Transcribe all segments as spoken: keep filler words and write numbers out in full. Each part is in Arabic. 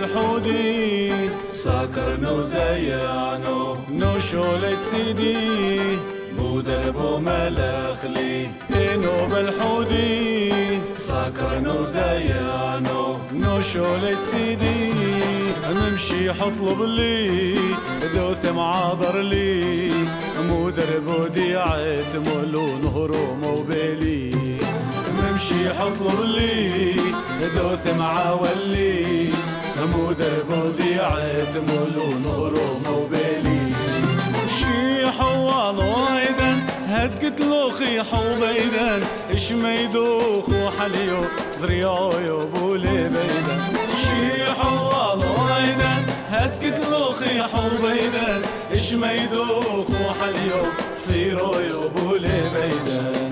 بالحودي سكرنو زيانو نو شولت سيدي بو دربو ملخلي إنو بالحودي سكرنو زيانو نو شولت سيدي نمشي حطلب لي دوث معاذر لي مو دربو ديعت مولو نهرو موبيلي نمشي حطلب لي دوث معاولي مو دربو ديعت مولو نهرو موبيلي مشي حوال وايدا هاد قتلوخي حوبيدا اش ميدوخ وحليو زريايو بولي بيدا شي حوال وايدا هاد قتلوخي حوبيدا اش ميدوخ وحليو فيرويو بولي بيدا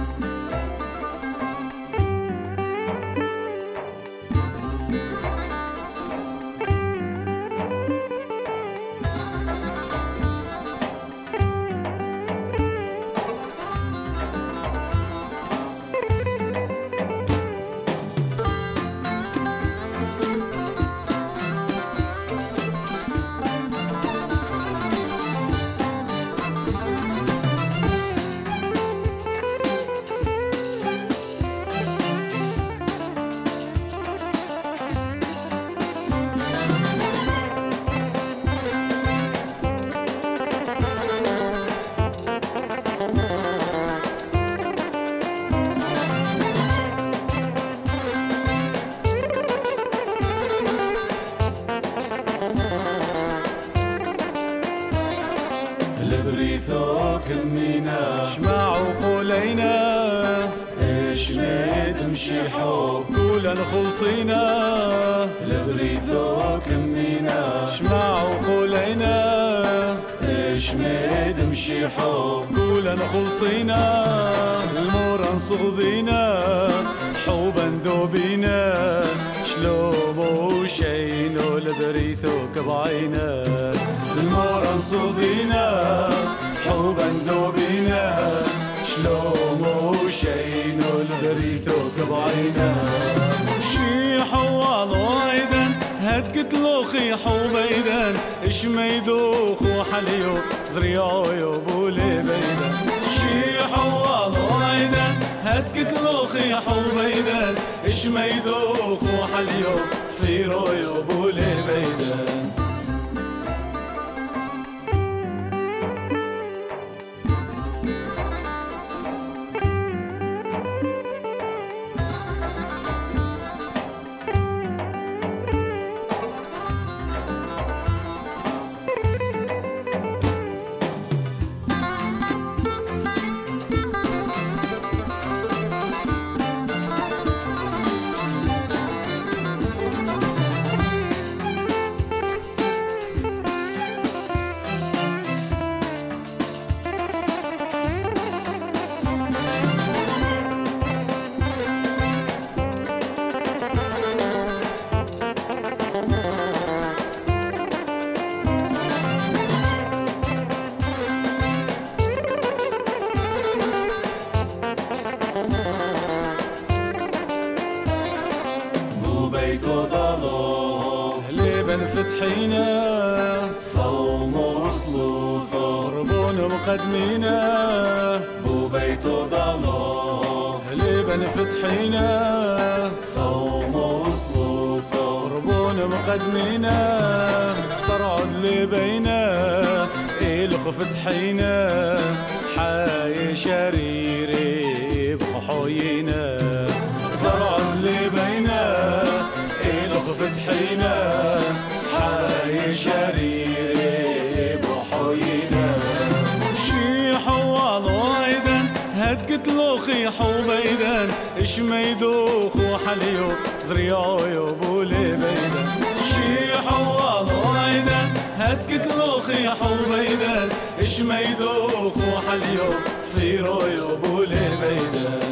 لبريثو كمينا شمعوا قولينا اش ميد مشي حب قولا خلصينا لبريثو كمينا شمعوا قولينا اش ميد مشي حب قولا خلصينا المورا نصغذينا حوبا دوبينا شلومو شينو لبريثو كبعينا المورا نصغذينا حوبا دوبينا شلومو شينو لبريثو كبعينا مشي حوال وايدا هاد قتلوخي حوبيدا اش ميدوخ وحليو زريايو بولي بيدا شي حوال وايدا هاد قتلوخي حوبيدا اش ميدوخ وحليو فيرويو بولي بيدا بيتو ضلو لبن فتحينا صوم وصلوفو ربون مقدمينا بو بيتو ضلو لبن فتحينا صوم وصلوفو ربون مقدمينا طرعد لبينا إلق فتحينا حاي شريري بخحوينا طرعد لبينا فتحينا حاي شريري بحوينا مشي حوال وايدا هاد قتلوخي حوبيدا اش ميدوخ وحليو زريايو بولي بيدا شي حوال وايدا هاد قتلوخي حوبيدا اش ميدوخ وحليو فيرويو بولي بيدا